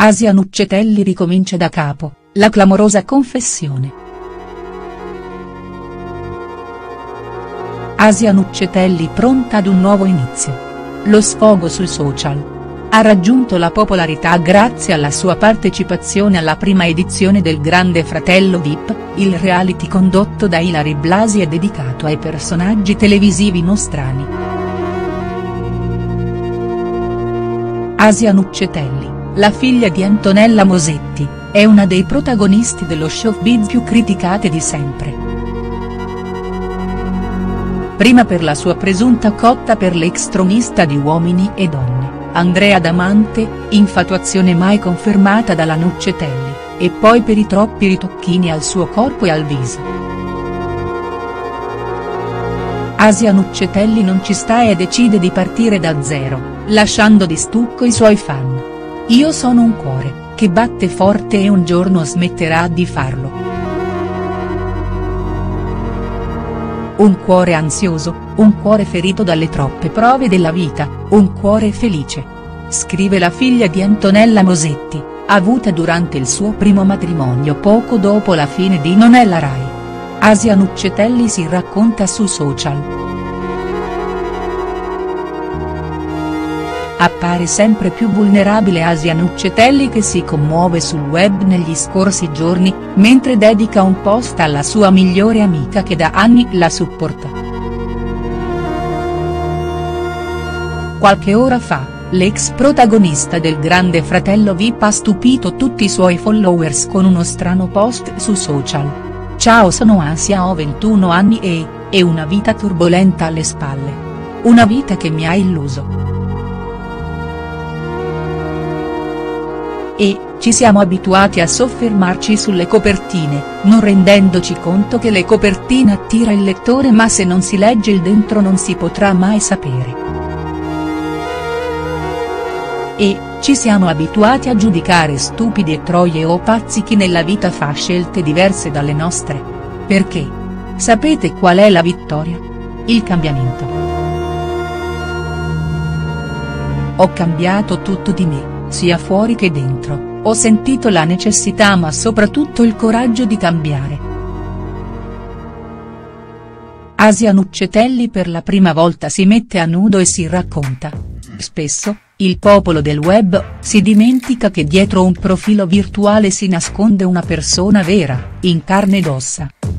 Asia Nuccetelli ricomincia da capo, la clamorosa confessione. Asia Nuccetelli pronta ad un nuovo inizio. Lo sfogo sui social. Ha raggiunto la popolarità grazie alla sua partecipazione alla prima edizione del Grande Fratello VIP, il reality condotto da Ilary Blasi e dedicato ai personaggi televisivi nostrani. Asia Nuccetelli, la figlia di Antonella Mosetti, è una dei protagonisti dello showbiz più criticate di sempre. Prima per la sua presunta cotta per l'ex tronista di Uomini e Donne, Andrea Damante, infatuazione mai confermata dalla Nuccetelli, e poi per i troppi ritocchini al suo corpo e al viso. Asia Nuccetelli non ci sta e decide di partire da zero, lasciando di stucco i suoi fan. Io sono un cuore, che batte forte e un giorno smetterà di farlo. Un cuore ansioso, un cuore ferito dalle troppe prove della vita, un cuore felice. Scrive la figlia di Antonella Mosetti, avuta durante il suo primo matrimonio poco dopo la fine di Non è la Rai. Asia Nuccetelli si racconta su social. Appare sempre più vulnerabile Asia Nuccetelli che si commuove sul web negli scorsi giorni, mentre dedica un post alla sua migliore amica che da anni la supporta. Qualche ora fa, l'ex protagonista del Grande Fratello VIP ha stupito tutti i suoi followers con uno strano post su social. Ciao, sono Asia, ho 21 anni e una vita turbolenta alle spalle. Una vita che mi ha illuso. E ci siamo abituati a soffermarci sulle copertine, non rendendoci conto che le copertine attira il lettore, ma se non si legge il dentro non si potrà mai sapere. E ci siamo abituati a giudicare stupidi e troie o pazzi chi nella vita fa scelte diverse dalle nostre. Perché? Sapete qual è la vittoria? Il cambiamento. Ho cambiato tutto di me, sia fuori che dentro, ho sentito la necessità ma soprattutto il coraggio di cambiare. Asia Nuccetelli per la prima volta si mette a nudo e si racconta. Spesso, il popolo del web si dimentica che dietro un profilo virtuale si nasconde una persona vera, in carne ed ossa.